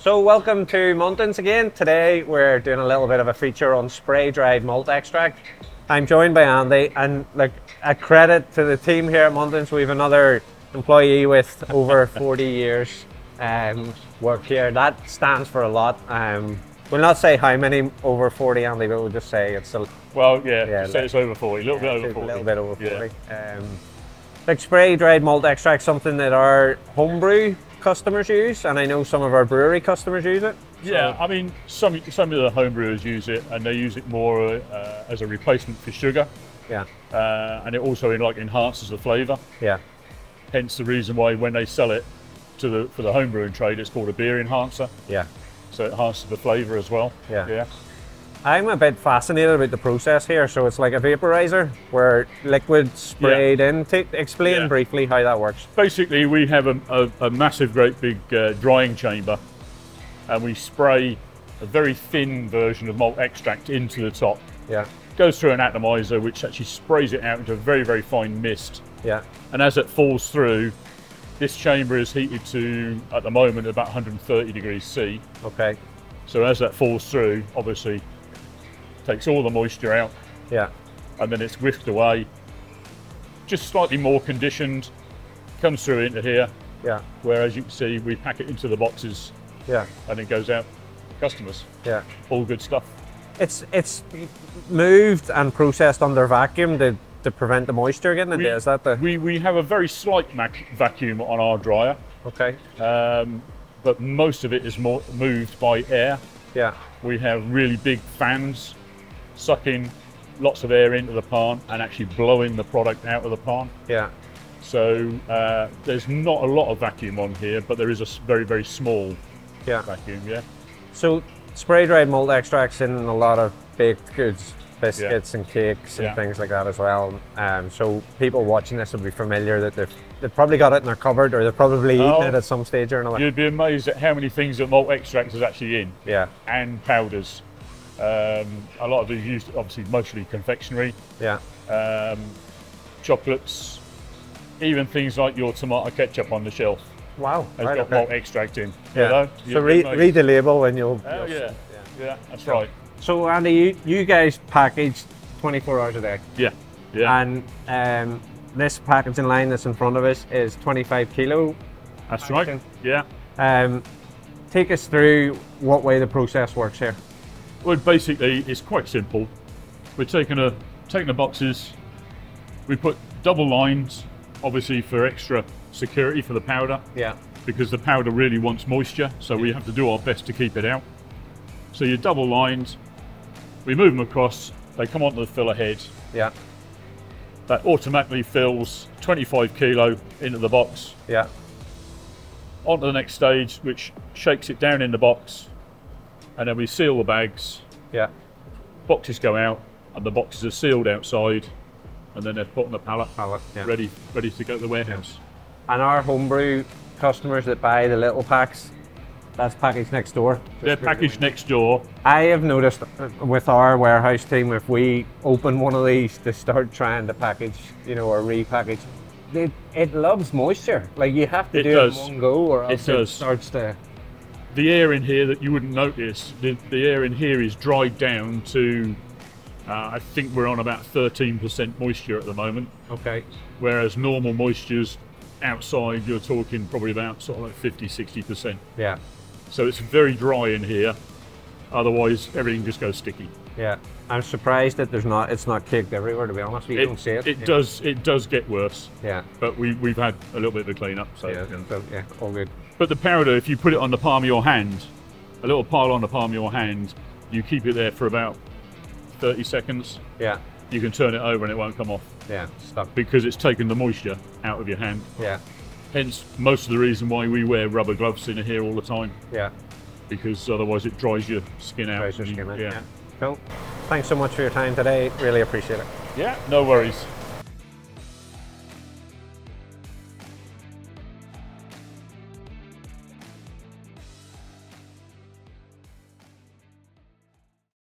So welcome to Muntons again. Today we're doing a little bit of a feature on spray dried malt extract. I'm joined by Andy, and like a credit to the team here at Muntons, we have another employee with over 40 years work here. That stands for a lot. We'll not say how many over 40, Andy, but we'll just say it's a... Well, yeah, say it's over 40, a little bit over 40. A little bit over 40. Yeah. Like spray dried malt extract, something that our homebrew customers use, and I know some of our brewery customers use it. Yeah, I mean, some of the homebrewers use it, and they use it more as a replacement for sugar. Yeah. And it also enhances the flavour. Yeah. Hence the reason why when they sell it for the homebrewing trade, it's called a beer enhancer. Yeah. So it enhances the flavour as well. Yeah. Yeah. I'm a bit fascinated about the process here. So it's like a vaporizer where liquid sprayed in. Explain briefly how that works. Basically, we have a massive, great big drying chamber, and we spray a very thin version of malt extract into the top. Yeah. Goes through an atomizer, which actually sprays it out into a very, very fine mist. Yeah. And as it falls through, this chamber is heated to, at the moment, about 130 degrees C. Okay. So as that falls through, obviously, takes all the moisture out. Yeah. And then it's whisked away, just slightly more conditioned, comes through into here. Yeah. Where, as you can see, we pack it into the boxes. Yeah. And it goes out to customers. Yeah. All good stuff. It's moved and processed under vacuum to prevent the moisture getting in there. Is that the... We have a very slight vacuum on our dryer. Okay. But most of it is moved by air. Yeah. We have really big fans sucking lots of air into the plant and actually blowing the product out of the plant. Yeah. So there's not a lot of vacuum on here, but there is a very, very small vacuum, yeah. So spray dried malt extracts in a lot of baked goods, biscuits and cakes and things like that as well. So people watching this will be familiar that they've probably got it in their cupboard, or they've probably eaten it at some stage or another. You'd be amazed at how many things that malt extract is actually in. Yeah. And powders. A lot of it is used, obviously, mostly confectionery. Yeah. Chocolates, even things like your tomato ketchup on the shelf. Wow. Has got malt extract in. Yeah. You know? So read the label and you'll... yeah, that's right. So Andy, you guys package 24 hours a day. Yeah. Yeah. And this packaging line that's in front of us is 25 kilo. That's right. Yeah. Take us through what way the process works here. Well, basically, it's quite simple. We're taking the boxes. We put double lines, obviously for extra security for the powder. Yeah. Because the powder really wants moisture, so we have to do our best to keep it out. So your double lines, we move them across. They come onto the filler head. Yeah. That automatically fills 25 kilo into the box. Yeah. Onto the next stage, which shakes it down in the box, and then we seal the bags. Yeah. Boxes go out, and the boxes are sealed outside, and then they're put on the pallet, ready to go to the warehouse. And our homebrew customers that buy the little packs, that's packaged next door. They're packaged next door. I have noticed with our warehouse team, if we open one of these to start trying to package, or repackage, it loves moisture. Like you have to do it in one go, or else it starts to... The air in here that you wouldn't notice, the air in here is dried down to, I think we're on about 13% moisture at the moment. Okay. Whereas normal moistures outside, you're talking probably about sort of like 50, 60%. Yeah. So it's very dry in here. Otherwise, everything just goes sticky. Yeah. I'm surprised that it's not caked everywhere, to be honest. You don't see it. It does get worse. Yeah. But we've had a little bit of a clean up. So yeah, all good. But the powder, if you put it on the palm of your hand, a little pile on the palm of your hand, you keep it there for about 30 seconds. Yeah. You can turn it over and it won't come off. Yeah, stuck. Because it's taken the moisture out of your hand. Yeah. Hence, most of the reason why we wear rubber gloves in here all the time. Yeah. Because otherwise it dries your skin out. Yeah. Cool. Thanks so much for your time today. Really appreciate it. Yeah, no worries.